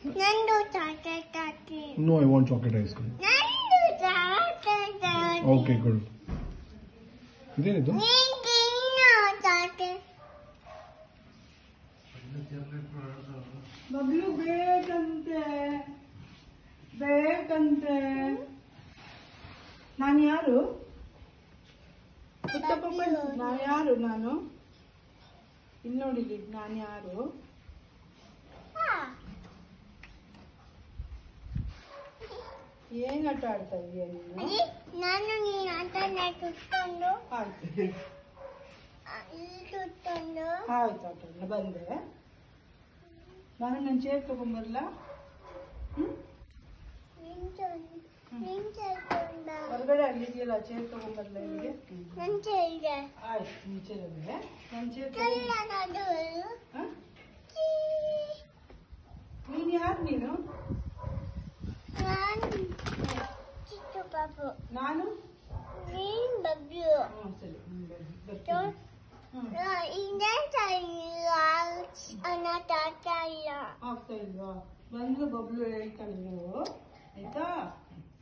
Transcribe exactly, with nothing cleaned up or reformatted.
Nandu chocolate ice cream. No, I want chocolate ice cream. Nandu chocolate ice cream. Okay, good. ಇದೇನಿದು? ಬಬ್ಲು ಬೇಕಂತೆ ಬೇಕಂತೆ. ನಾನು ಯಾರು? ನಾನು ಯಾರು? ನಾನು ಇಲ್ಲಿ ನೋಡಿಲಿ, ನಾನು ಯಾರು? ಏನ್ ಆಟ ಆಡ್ತಾ ಇದೀಯ ನೀನು? ನಾನು ನೀನು ಆಟ ಸುತ್ತಕೊಂಡು ಆಯ್ತು ಸುತ್ತಕೊಂಡು ಆಯ್ತು ಆಟ ಬಂದೆ. ನಾನು ನನ್ನ ಚೇರ್ ತಗೊಂಬರ್ಲ? ಹೊರಗಡೆ ಅಲ್ಲಿದೆಯಲ್ಲ, ಚೇರ್ ತಗೊಂಬರ್ಲ ಇಲ್ಲಿಗೆ? ಆಯ್ತು, ಮುಂಚೆನೆ ನನ್ನ ಚೇರ್. ನೀನು ಯಾರು? ನೀನು ನಾನು ಬಬ್ಲು. ಸರಿ ಆಗ್ತಾ ಇಲ್ವಾ? ಬಂದು ಬಬ್ಲು ಹೇಳ್ತಾಳೆ ನೀವು, ಆಯ್ತಾ?